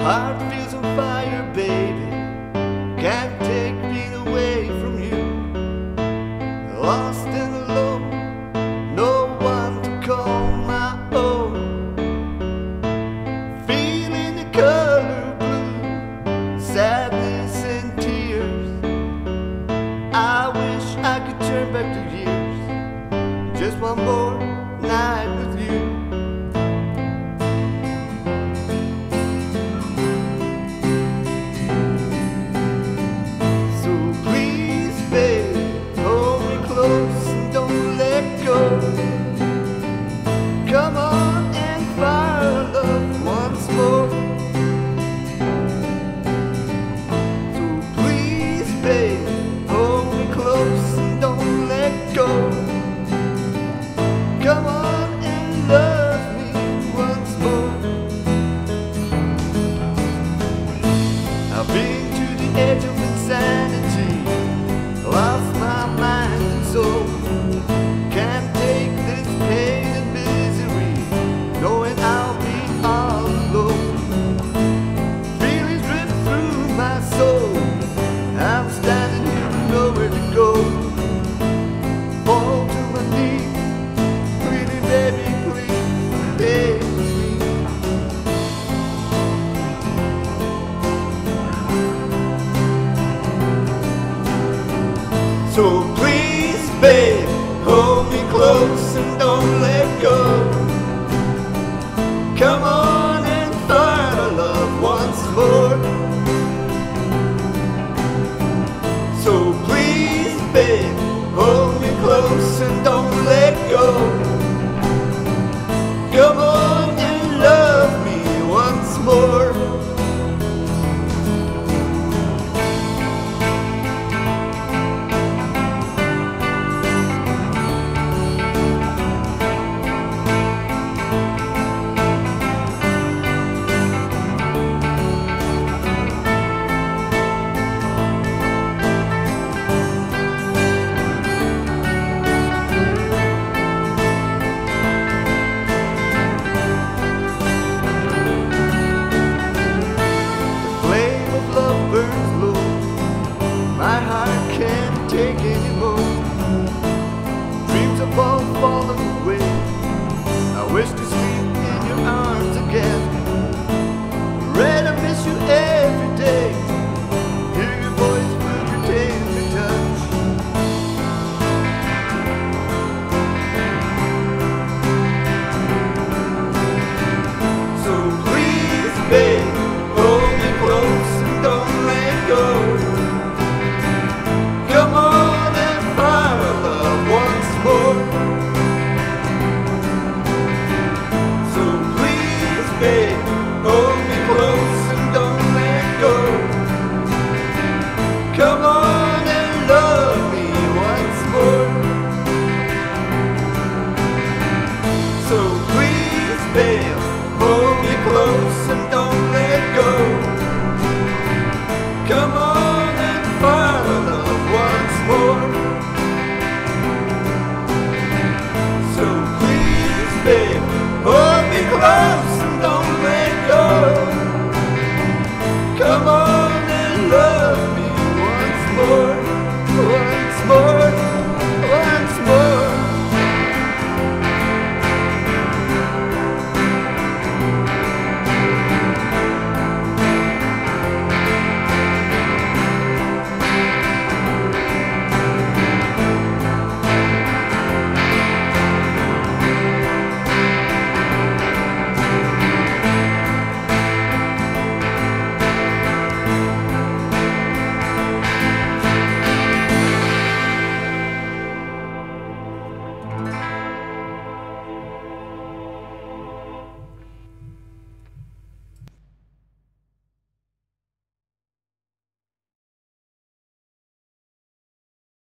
heart feels on fire, baby. Can't take me away from you. Lost and alone, no one to call my own. Feeling the color blue, sadness and tears. I wish I could turn back the years. Just one more night with you. Come on and fire love once more. So please, babe, hold me close and don't let go. Come on and love me once more. I've been to the edge of insanity, lost my mind and soul. Can't take this pain and misery, knowing I'll be all alone. Feelings rip through my soul. I'm standing here with nowhere to go. Fall to my knees, pleading, baby, please, baby. So please, baby,